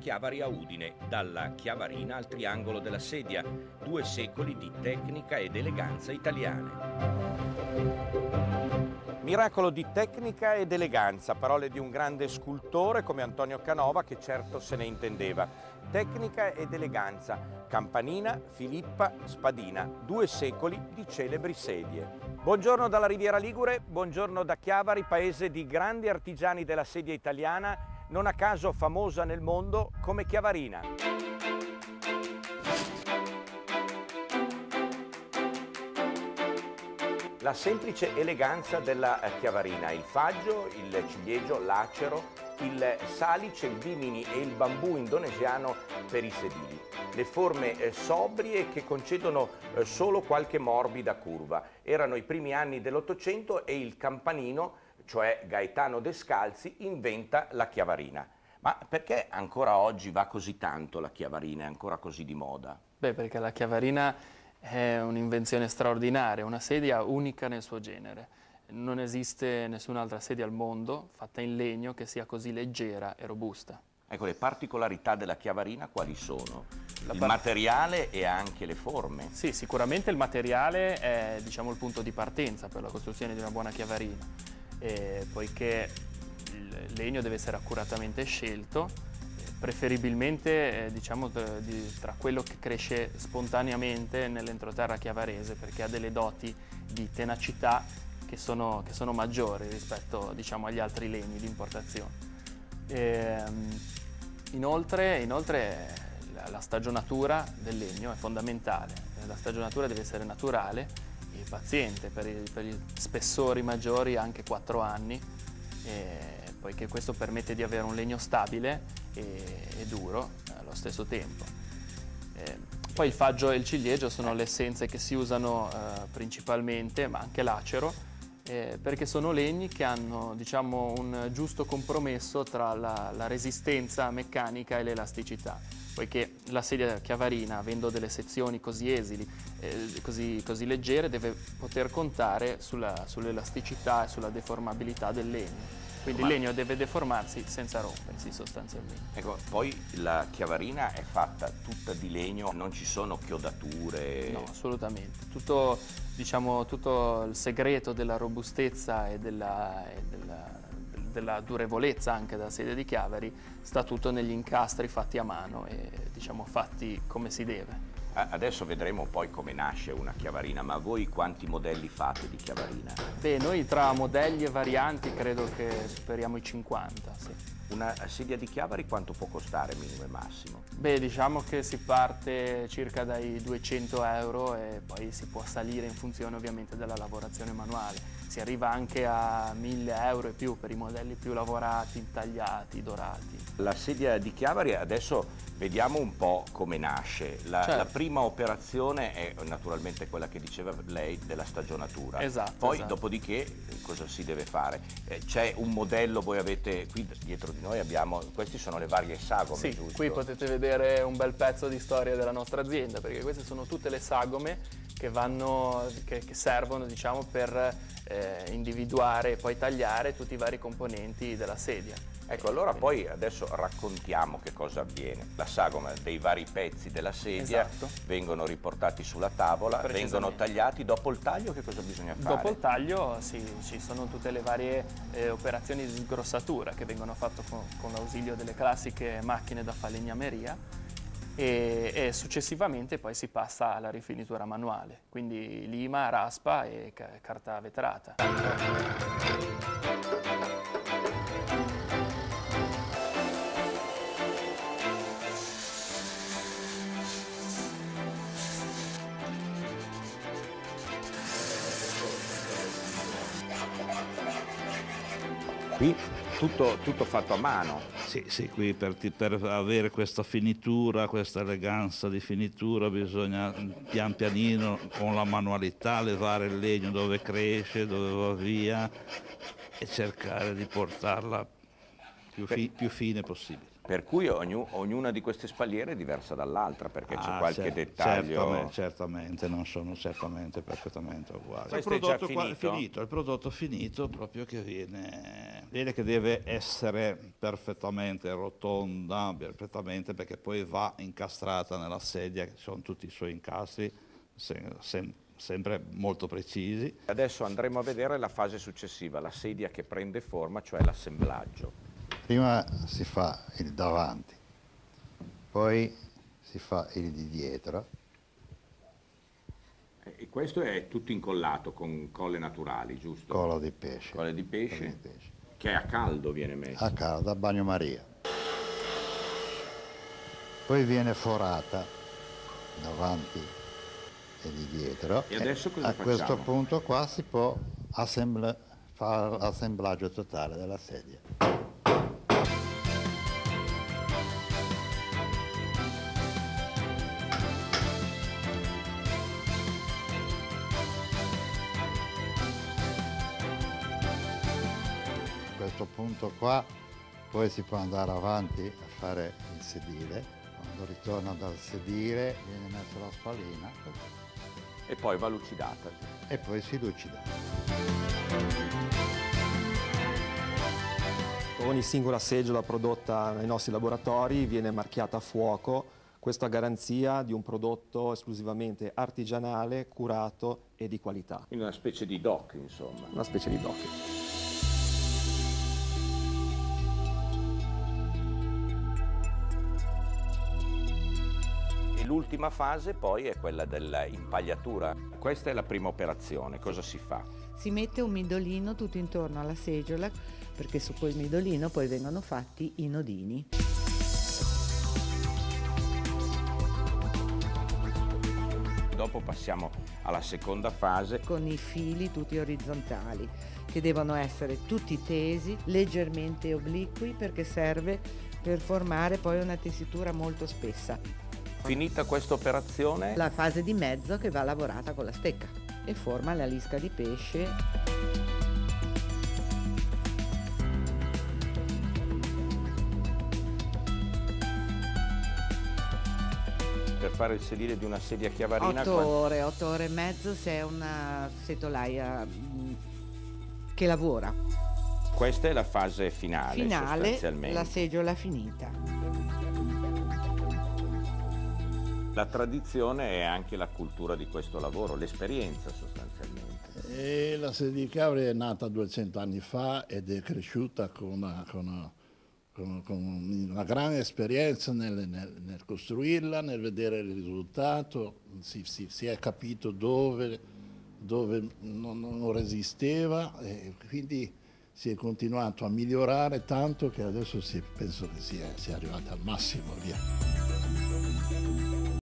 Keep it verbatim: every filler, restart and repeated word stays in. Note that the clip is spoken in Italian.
Chiavari a Udine, dalla Chiavarina al triangolo della sedia, due secoli di tecnica ed eleganza italiane. Miracolo di tecnica ed eleganza, parole di un grande scultore come Antonio Canova che certo se ne intendeva. Tecnica ed eleganza, campanina, filippa, spadina, due secoli di celebri sedie. Buongiorno dalla Riviera Ligure, buongiorno da Chiavari, paese di grandi artigiani della sedia italiana, non a caso famosa nel mondo come Chiavarina. La semplice eleganza della Chiavarina, il faggio, il ciliegio, l'acero, il salice, il vimini e il bambù indonesiano per i sedili. Le forme eh, sobrie che concedono eh, solo qualche morbida curva. Erano i primi anni dell'Ottocento e il campanino, cioè Gaetano Descalzi, inventa la Chiavarina. Ma perché ancora oggi va così tanto la Chiavarina, è ancora così di moda? Beh, perché la Chiavarina è un'invenzione straordinaria, una sedia unica nel suo genere. Non esiste nessun'altra sedia al mondo fatta in legno che sia così leggera e robusta. Ecco, le particolarità della Chiavarina quali sono? La il par- materiale e anche le forme. Sì, sicuramente il materiale è, diciamo, il punto di partenza per la costruzione di una buona Chiavarina, e poiché il legno deve essere accuratamente scelto, preferibilmente eh, diciamo, di, tra quello che cresce spontaneamente nell'entroterra chiavarese, perché ha delle doti di tenacità che sono, che sono maggiori rispetto, diciamo, agli altri legni di importazione. E, inoltre, inoltre la, la stagionatura del legno è fondamentale, la stagionatura deve essere naturale e paziente, per i, per i spessori maggiori anche quattro anni, e, poiché questo permette di avere un legno stabile e, e duro allo stesso tempo. Eh, poi il faggio e il ciliegio sono le essenze che si usano eh, principalmente, ma anche l'acero, eh, perché sono legni che hanno, diciamo, un giusto compromesso tra la, la resistenza meccanica e l'elasticità, poiché la sedia chiavarina, avendo delle sezioni così esili, eh, così, così leggere, deve poter contare sulla, sull'elasticità e sulla deformabilità del legno. Quindi il legno deve deformarsi senza rompersi sostanzialmente. Ecco, poi la Chiavarina è fatta tutta di legno, non ci sono chiodature? No, assolutamente. Tutto, diciamo, tutto il segreto della robustezza e della, e della, della durevolezza anche della sedia di Chiavari sta tutto negli incastri fatti a mano e, diciamo, fatti come si deve. Adesso vedremo poi come nasce una Chiavarina, ma voi quanti modelli fate di Chiavarina? Beh, noi tra modelli e varianti credo che superiamo i cinquanta, sì. Una sedia di Chiavari quanto può costare minimo e massimo? Beh, diciamo che si parte circa dai duecento euro e poi si può salire in funzione ovviamente della lavorazione manuale. Si arriva anche a mille euro e più per i modelli più lavorati, intagliati, dorati. La sedia di Chiavari adesso vediamo un po' come nasce. La, certo. la prima operazione è naturalmente quella che diceva lei della stagionatura. Esatto. Poi esatto. dopodiché cosa si deve fare? Eh, c'è un modello, voi avete qui dietro di noi abbiamo, questi sono le varie sagome, sì, giusto? Qui potete vedere un bel pezzo di storia della nostra azienda, perché queste sono tutte le sagome che, vanno, che, che servono, diciamo, per eh, individuare e poi tagliare tutti i vari componenti della sedia. Ecco, allora poi adesso raccontiamo che cosa avviene. La sagoma dei vari pezzi della sedia esatto. vengono riportati sulla tavola, vengono tagliati. Dopo il taglio che cosa bisogna fare? Dopo il taglio sì, ci sono tutte le varie eh, operazioni di sgrossatura che vengono fatte con, con l'ausilio delle classiche macchine da falegnameria e, e successivamente poi si passa alla rifinitura manuale, quindi lima, raspa e ca carta vetrata. Qui tutto, tutto fatto a mano. Sì, sì, qui per, per avere questa finitura, questa eleganza di finitura bisogna pian pianino con la manualità levare il legno dove cresce, dove va via e cercare di portarla più, fi, più fine possibile. Per cui ognu, ognuna di queste spalliere è diversa dall'altra, perché c'è Ah, qualche cer- dettaglio... Certamente, certamente, non sono certamente perfettamente uguali. Questo il è già prodotto qua- finito? finito? Il prodotto finito proprio che viene, viene che deve essere perfettamente rotonda, perfettamente, perché poi va incastrata nella sedia, ci sono tutti i suoi incastri, se- se- sempre molto precisi. Adesso andremo a vedere la fase successiva, la sedia che prende forma, cioè l'assemblaggio. Prima si fa il davanti, poi si fa il di dietro. E questo è tutto incollato con colle naturali, giusto? Collo di pesce. Colle di pesce, Collo di pesce. che a caldo viene messo. A caldo, a bagnomaria. Poi viene forata davanti e di dietro. E adesso cosa a facciamo? questo punto qua si può assembla- fare l'assemblaggio totale della sedia. A questo punto qua poi si può andare avanti a fare il sedile. Quando ritorna dal sedile viene messa la spallina E poi va lucidata. e poi si lucida. Ogni singola seggiola prodotta nei nostri laboratori viene marchiata a fuoco, questo a garanzia di un prodotto esclusivamente artigianale, curato e di qualità. Quindi una specie di doc, insomma. Una specie di doc. E l'ultima fase poi è quella dell'impagliatura. Questa è la prima operazione, cosa si fa? Si mette un midolino tutto intorno alla seggiola, perché su quel midolino poi vengono fatti i nodini. Dopo passiamo alla seconda fase. Con i fili tutti orizzontali, che devono essere tutti tesi, leggermente obliqui, perché serve per formare poi una tessitura molto spessa. Finita questa operazione, La fase di mezzo che va lavorata con la stecca e forma la lisca di pesce. per fare il sedile di una sedia chiavarina... Otto quanto- ore, otto ore e mezzo se è una setolaia mm, che lavora. Questa è la fase finale, Finale, sostanzialmente. la seggiola finita. La tradizione è anche la cultura di questo lavoro, l'esperienza sostanzialmente. E la sedia di Chiavari è nata duecento anni fa ed è cresciuta con una, con una, con, con una grande esperienza nel, nel, nel costruirla, nel vedere il risultato, si, si, si è capito dove, dove non, non resisteva e quindi si è continuato a migliorare tanto che adesso si, penso che sia, sia arrivata al massimo. Via.